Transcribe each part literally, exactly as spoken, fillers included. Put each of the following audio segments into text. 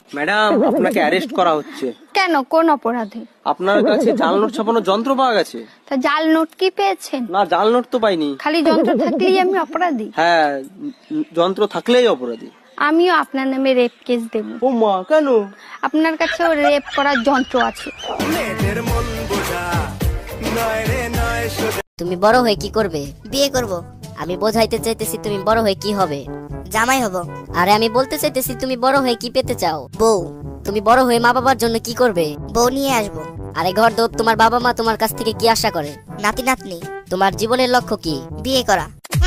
Madam, আপনাকে arrest করা হচ্ছে। কেন, কোন অপরাধে? আপনার কাছে জাল নোট ছাপানোর যন্ত্র পাওয়া গেছে। তা জাল নোট কি পেয়েছেন? না, জাল নোট তো পাইনি। খালি যন্ত্র থাকলেই আমি অপরাধী? হ্যাঁ, যন্ত্র থাকলেই অপরাধী। আমিও আপনার নামে রেপ কেস দেব। ও মা, কেন? আপনার কাছেও রেপ করার যন্ত্র আছে। তুমি বড় হয়ে কি করবে? বিয়ে করব। আমি বোঝাইতে চাইতেছি তুমি বড় হয়ে কি হবে? জামাই হব। আরে আমি বলতে চাইতেছি তুমি বড় হয়ে কি পেতে চাও? বউ। তুমি বড় হয়ে মা বাবার জন্য কি করবে? বউ নিয়ে আসবো। আরে ঘর দোপ, তোমার বাবা মা তোমার কাছ থেকে কি আশা করে? নাতি নাতনি। তোমার জীবনের লক্ষ্য কি? বিয়ে করা।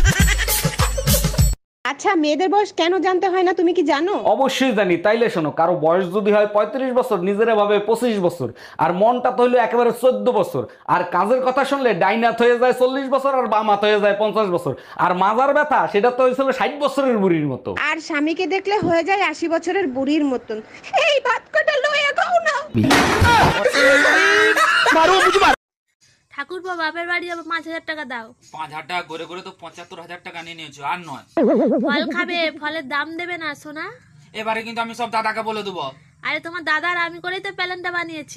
আচ্ছা, মেয়েদের বয়স কেন জানতে হয় না তুমি কি জানো? অবশ্যই জানি। তাইলে শোনো, কারো বয়স যদি হয় পঁয়ত্রিশ বছর, নিজেরা ভাবে পঁচিশ বছর, আর মনটা তো হইলো একেবারে চোদ্দ বছর। আর কাজের কথা শুনলে ডাইনাত হয়ে যায় চল্লিশ বছর, আর বামাত হয়ে যায় পঞ্চাশ বছর। আর মাজার ব্যথা সেটা তো হয়েছিল ষাট বছরের বুড়ির মতো। আর স্বামীকে দেখলে হয়ে যায় আশি বছরের বুড়ির মতন। এই ভাত কটা লইয়া গাও না। ঠাকুরপো, বাপের বাড়ি যাবো, পাঁচ হাজার টাকা দাও। পাঁচ হাজার টাকা করে করে তো পঁচাত্তর হাজার টাকা নিয়ে নিয়েছো, আর নয়। ফল খাবে, ফলের দাম দেবে না সোনা? এবারে কিন্তু আমি সব দাদাকে বলে দেবো। আরে তোমার দাদার আমি করেই তো প্যালেনটা বানিয়েছি।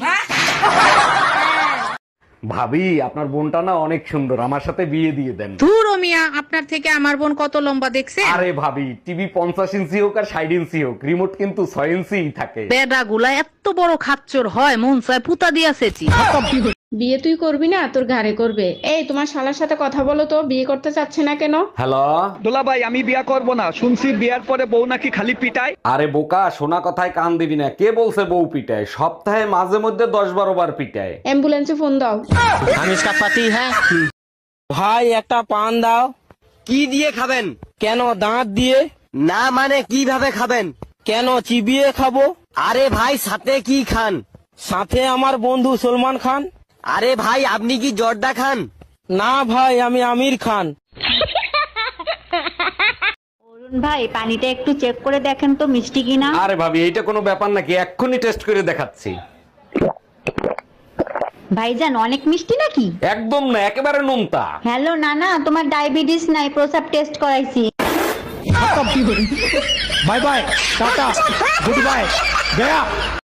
ভাবি, আপনার বোনটা না অনেক সুন্দর, আমার সাথে বিয়ে দিয়ে দেন। ধুর ও মিয়া, আপনার থেকে আমার বোন কত লম্বা দেখছে? আরে ভাবি, টিভি পঞ্চাশ ইঞ্চি হোক আর ষাট ইঞ্চি হোক, রিমোট কিন্তু ছয় ইঞ্চি থাকে। বেডা গুলা এত বড় খাচ্চর হয়, মন চায় পুতা দিয়াছেছি। বিয়ে তুই করবি না, তোর ঘাড়ে করবে। এই, তোমার শালার সাথে কথা বলো তো, বিয়ে করতে চাচ্ছে না কেন? হ্যালো দোলা ভাই, আমি বিয়া করব না। শুনছি বিয়ার পরে বউ নাকি খালি পিটায়। আরে বোকা, শোনা কথায় কান দিবি না। কে বলছে বউ পিটায়? সপ্তাহে মাঝে মধ্যে দশ বারো বার পিটায়। অ্যাম্বুলেন্সে ফোন দাও। আমি ইসকা পাতি হ্যাঁ। ভাই, একটা পান দাও। কি দিয়ে খাবেন? কেন, দাঁত দিয়ে? না মানে কিভাবে খাবেন? কেন, চিবিয়ে খাবো। আরে ভাই, সাথে কি খান? সাথে আমার বন্ধু সলমান খান। আরে ভাই, আপনি কি জর্দা খান? না ভাই, আমি আমির খান। অরুণ ভাই, পানিটা একটু চেক করে দেখেন তো মিষ্টি কিনা। আরে ভাবি, এইটা কোনো ব্যাপার নাকি? এক্ষুনি টেস্ট করে দেখাচ্ছি। ভাইজান, অনেক মিষ্টি নাকি? একদম না, একেবারে নোনতা। হ্যালো নানা, তোমার ডায়াবেটিস নাই, প্রসাব টেস্ট করাইছি। Bye bye, tata, goodbye, Gaya.